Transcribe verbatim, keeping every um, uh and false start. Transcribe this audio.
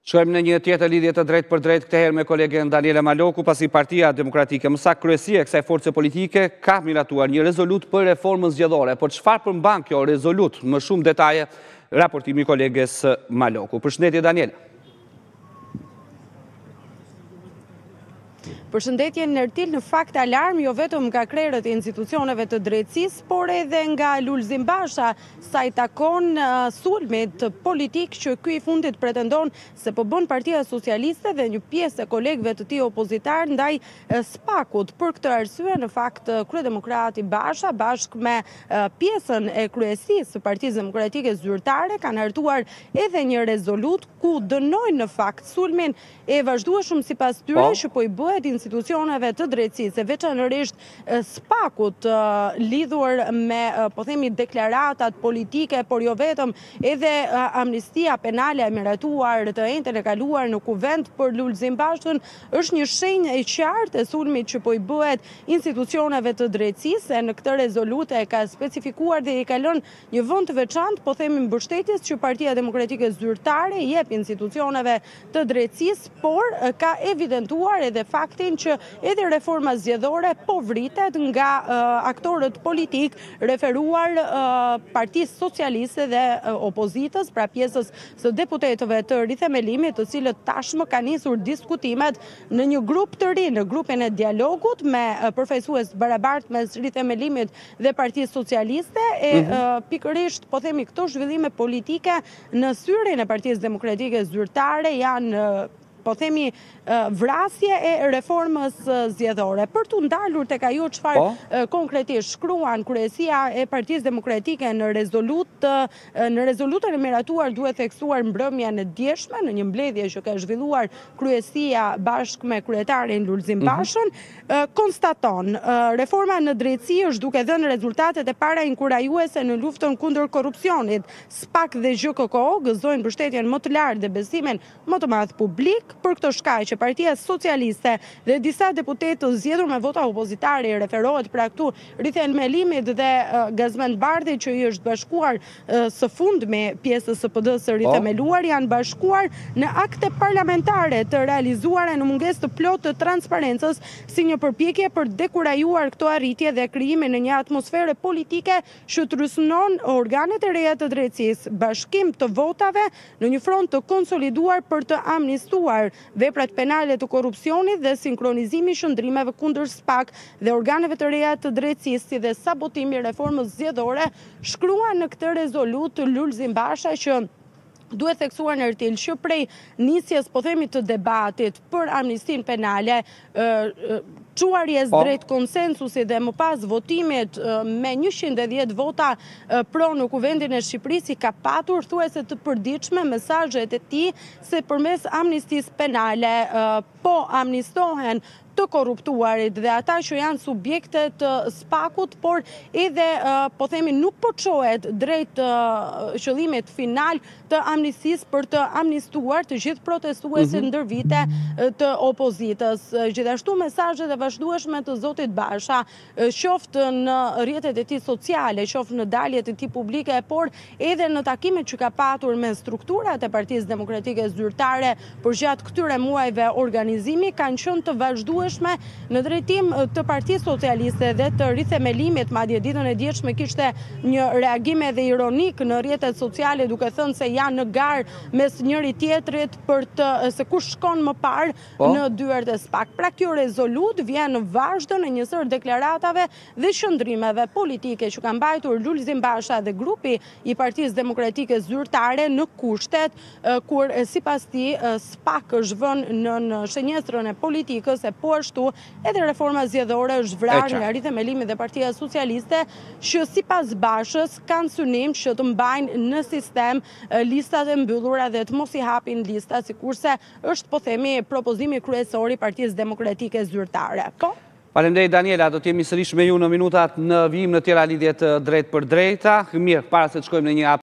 Shkojmë në një tjetër lidhje të drejt për drejt këtë herë me kolegen Daniela Maloku, pasi Partia Demokratike, më saktë kryesia e kësaj force politike, ka miratuar një rezolut për reformën zgjedhore. Por çfarë përmban kjo rezolut? Më shumë detaje, raportimi i koleges Maloku. Përshëndetje Daniela. Përshëndetje Nertil, në fakt alarm jo vetëm nga krerët e institucioneve të drejtësisë, por edhe nga Lulzim Basha, sa i takon uh, sulmit politik që ky i fundit pretendon se po bën Partia Socialiste dhe një pjesë e kolegëve të tij opozitar ndaj uh, Spakut. Për këtë arsye, në fakt uh, kryedemokrati Basha bashkë me uh, pjesën e kryesisë së Partisë Demokratike Zyrtare kanë hartuar edhe një rezolut ku dënojnë në fakt sulmin e vazhdueshëm sipas tyre që po i bëhet institucioneve të drejtësisë, veçanërisht Spakut, lidhur me, po themi, deklaratat politike, por jo vetëm, edhe amnistia penale e miratuar të ejtën e kaluar në kuvent për Lulzim Bashën, është një shenjë e qartë e sulmit që po i bëhet institucioneve të drejtësisë, e në këtë rezolute ka specifikuar dhe i ka lënë një vend të veçantë, po themi, mbështetjes që Partia Demokratike Zyrtare jep institucioneve të drejtësisë, por ka evidentuar edhe faktin që edhe reforma zgjedhore po vritet nga uh, aktorët politik referuar uh, Partisë Socialiste dhe uh, opozitës, pra pjesës së deputetëve të rithemelimit, të cilët tashmë kanë nisur diskutimet në një grup të ri, në grupin e dialogut me uh, përfaqësues barabartë mes rithemelimit dhe Partisë Socialiste e mm -hmm. uh, pikërisht, po themi, këto zhvillime politike në syrin e Partisë Demokratike Zyrtare janë uh, po themi, vrasje e reformës zgjedhore. Për të ndalur tek ajo çfarë oh. konkretisht shkruan kryesia e Partisë Demokratike në rezolut, në rezolutën e miratuar duhet theksuar mbrëmjen e djeshme në një mbledhje që ka zhvilluar kryesia bashkë me kryetarin Lulzim Bashën, mm -hmm. konstaton reforma në drejtësi është duke dhënë rezultatet e para inkurajuese në luftën kundër korrupsionit. Spak dhe G K K O gëzojnë mbështetjen më të lartë dhe besimin më të madh publik. Për këtë shkaq që Partia Socialiste dhe disa deputetë të zgjedhur me vota opozitare, referohet pra këtu rithemelimit dhe uh, Gazmend Bardhi që i është bashkuar uh, së fundmi pjesës së P D-s së rithemeluar, janë bashkuar në akte parlamentare të realizuara në mungesë të plotë të transparencës si një përpjekje për dekurajuar këto arritje dhe krijimin në një atmosferë politike që trysnon organet e reja të drejtësisë, bashkim të votave në një front të konsoliduar për të amnistuar veprat penale të korrupsionit dhe sinkronizimi i shëndrimeve kundër Spak dhe organeve të reja të drejtësisë si dhe sabotimi i reformës zgjedhore, shkruan në këtë rezolut Lulzim Basha që duhet theksuar në rtil që prej nisjes, po themi, të debatit për amnistin penale, çuarjes drejt konsensusit dhe më pas votimit me njëqind e dhjetë vota pro në kuvendin e Shqipërisë, i ka patur thuajse të përditshme mesazhet e tij se përmes amnistisë penale po amnistohen të korruptuarit dhe ata që janë subjekte të Spakut, por edhe, po themi, nuk po çohet drejt qëllimit final të amnistisë për të amnistuar të gjithë protestuesit ndër vite të opozitës. Gjithashtu mesazhet e vazhdueshme të zotit Basha, qoftë në rrjetet e tij sociale, qoftë në daljet e tij publike, por edhe në takimet që ka patur me strukturat e Partisë Demokratike Zyrtare përgjatë këtyre muajve organizimi, kanë qenë të vazhdueshme në drejtim të Partisë Socialiste dhe të rithemelimit. Madje ditën e dielshme kishte një reagim edhe ironik në rrjetet sociale duke thënë se janë në garë mes njëri tjetrit për të se kush shkon më parë oh. në dyert e Spak. Pra kjo rezolut vjen në vazhdo në një sër deklaratave dhe qëndrimeve politike që kanë mbajtur Lulzim Basha dhe grupi i Partisë Demokratike Zyrtare në kushtet kur sipas tij Spak është vënë në shenjestrën e politikës e po ashtu edhe reforma zgjedhore është vrarë nga rithemelimi dhe Partia Socialiste që sipas Bashës kanë synim që të mbajnë në sistem listat e mbyllura dhe të mos i hapin listat, sikurse është, po themi, propozimi kryesor i Partisë Demokratike Zyrtare. Po? Faleminderit Daniela, do të jemi sërish me ju në minutat në vijim në tjera lidhje të drejt për drejta. Mirë, para se të shkojmë në një